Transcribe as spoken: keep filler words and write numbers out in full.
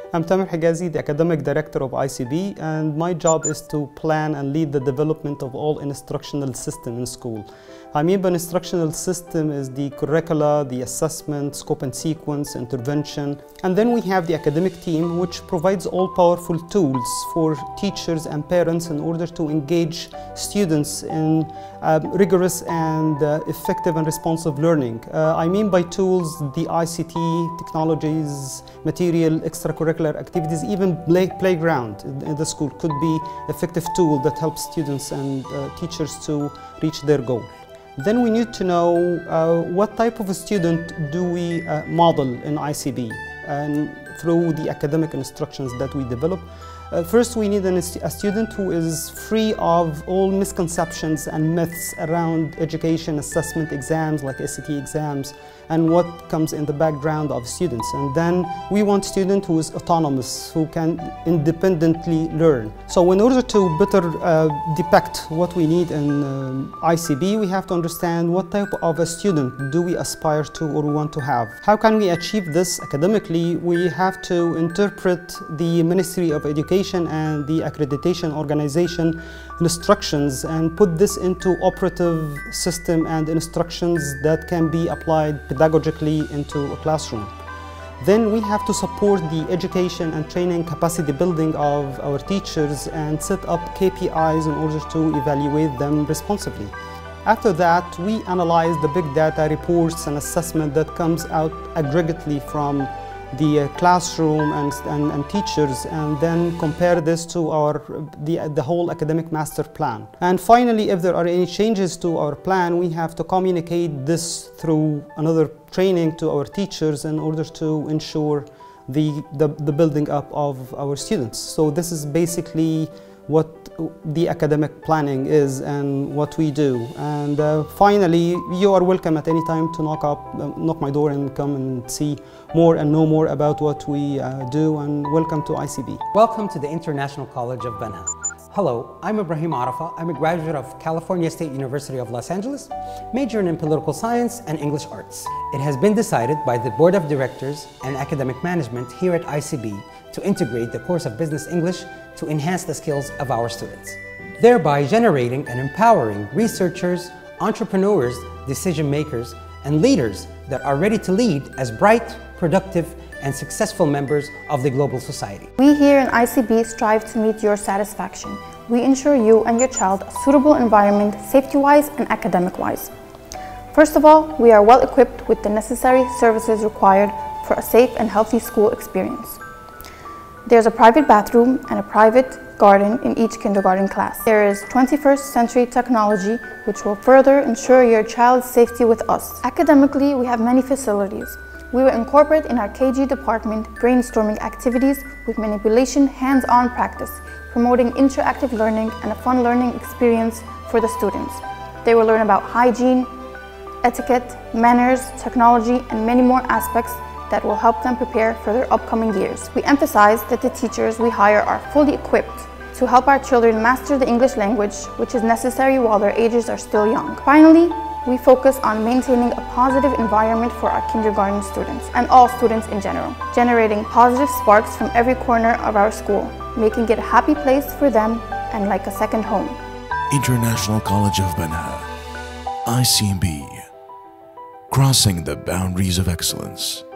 I'm Tamer Higazi, the Academic Director of I C B, and my job is to plan and lead the development of all instructional system in school. I mean by instructional system is the curricula, the assessment, scope and sequence, intervention, and then we have the academic team which provides all powerful tools for teachers and parents in order to engage students in um, rigorous and uh, effective and responsive learning. Uh, I mean by tools the I C T, technologies, material, extracurricular activities, even play, playground in the school could be an effective tool that helps students and uh, teachers to reach their goal. Then we need to know uh, what type of a student do we uh, model in I C B and through the academic instructions that we develop. Uh, first, we need an, a student who is free of all misconceptions and myths around education, assessment, exams like S A T exams, and what comes in the background of students. And then we want a student who is autonomous, who can independently learn. So in order to better uh, depict what we need in um, I C B, we have to understand what type of a student do we aspire to or want to have. How can we achieve this academically? We have to interpret the Ministry of Education and the accreditation organization instructions and put this into operative system and instructions that can be applied pedagogically into a classroom. Then we have to support the education and training capacity building of our teachers and set up K P Is in order to evaluate them responsibly. After that, we analyze the big data reports and assessment that comes out aggregately from the classroom and, and, and teachers, and then compare this to our the, the whole academic master plan. And finally, if there are any changes to our plan, we have to communicate this through another training to our teachers in order to ensure the, the, the building up of our students. So this is basically what the academic planning is and what we do. And uh, finally, you are welcome at any time to knock up, uh, knock my door and come and see more and know more about what we uh, do, and welcome to I C B. Welcome to the International College of Banha. Hello, I'm Ibrahim Arafa. I'm a graduate of California State University of Los Angeles, majoring in political science and English arts. It has been decided by the Board of Directors and Academic Management here at I C B to integrate the course of Business English to enhance the skills of our students, thereby generating and empowering researchers, entrepreneurs, decision makers, and leaders that are ready to lead as bright, productive, and successful members of the global society. We here in I C B strive to meet your satisfaction. We ensure you and your child a suitable environment, safety-wise and academic-wise. First of all, we are well equipped with the necessary services required for a safe and healthy school experience. There's a private bathroom and a private garden in each kindergarten class. There is twenty-first century technology which will further ensure your child's safety with us. Academically, we have many facilities. We will incorporate in our K G department brainstorming activities with manipulation hands-on practice, promoting interactive learning and a fun learning experience for the students. They will learn about hygiene, etiquette, manners, technology, and many more aspects that will help them prepare for their upcoming years. We emphasize that the teachers we hire are fully equipped to help our children master the English language, which is necessary while their ages are still young. Finally, we focus on maintaining a positive environment for our kindergarten students and all students in general, generating positive sparks from every corner of our school, making it a happy place for them and like a second home. International College of Banha, I C B, crossing the boundaries of excellence.